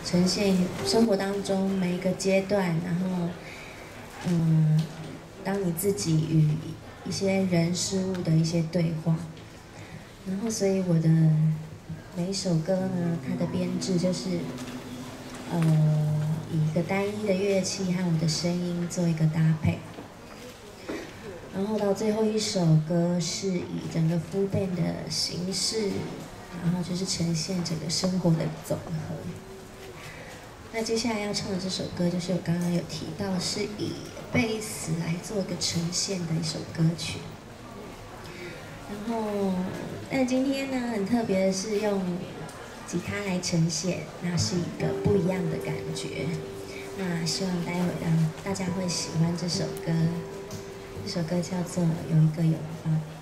呈现生活当中每一个阶段，然后当你自己与一些人事物的一些对话，然后所以我的每一首歌呢，它的编制就是以一个单一的乐器和我的声音做一个搭配。然后到最后一首歌是以整个 full band 的形式，然后就是呈现整个生活的总和。那接下来要唱的这首歌，就是我刚刚有提到，是以贝斯来做个呈现的一首歌曲。然后，但今天呢，很特别的是用吉他来呈现，那是一个不一样的感觉。那希望待会让大家会喜欢这首歌。这首歌叫做《有一个拥抱》。